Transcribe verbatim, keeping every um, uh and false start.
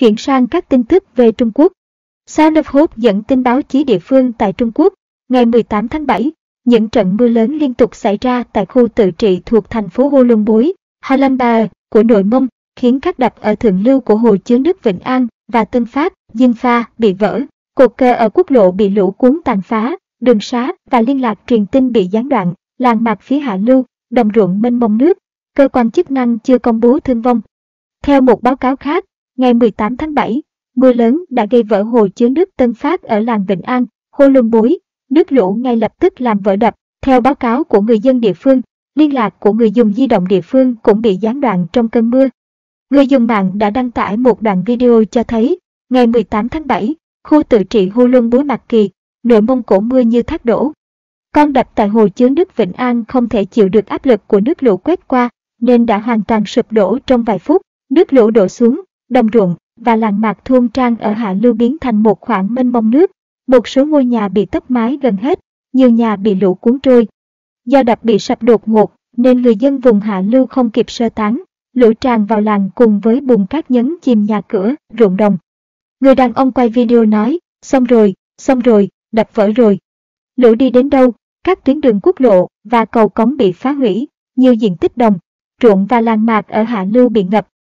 Chuyển sang các tin tức về Trung Quốc. Sound of Hope dẫn tin báo chí địa phương tại Trung Quốc. Ngày mười tám tháng bảy, những trận mưa lớn liên tục xảy ra tại khu tự trị thuộc thành phố Ulan Bối, Ulaanbaatar của Nội Mông, khiến các đập ở thượng lưu của hồ chứa nước Vĩnh An và Tân Phát, Dinh Pha bị vỡ. Cột cờ ở quốc lộ bị lũ cuốn tàn phá, đường sá và liên lạc truyền tin bị gián đoạn, làng mạc phía hạ lưu, đồng ruộng mênh mông nước. Cơ quan chức năng chưa công bố thương vong. Theo một báo cáo khác, ngày mười tám tháng bảy, mưa lớn đã gây vỡ hồ chứa nước Tân Phát ở làng Vĩnh An, Ulan Bối. Nước lũ ngay lập tức làm vỡ đập. Theo báo cáo của người dân địa phương, liên lạc của người dùng di động địa phương cũng bị gián đoạn trong cơn mưa. Người dùng mạng đã đăng tải một đoạn video cho thấy, ngày mười tám tháng bảy, khu tự trị Ulan Bối Mạc Kỳ, Nội Mông Cổ mưa như thác đổ. Con đập tại hồ chứa nước Vĩnh An không thể chịu được áp lực của nước lũ quét qua, nên đã hoàn toàn sụp đổ trong vài phút. Nước lũ đổ xuống, đồng ruộng và làng mạc thôn trang ở hạ lưu biến thành một khoảng mênh mông nước. Một số ngôi nhà bị tốc mái gần hết, nhiều nhà bị lũ cuốn trôi. Do đập bị sập đột ngột, nên người dân vùng hạ lưu không kịp sơ tán. Lũ tràn vào làng cùng với bùn cát nhấn chìm nhà cửa, ruộng đồng. Người đàn ông quay video nói, xong rồi, xong rồi, đập vỡ rồi. Lũ đi đến đâu? Các tuyến đường quốc lộ và cầu cống bị phá hủy, nhiều diện tích đồng, ruộng và làng mạc ở hạ lưu bị ngập.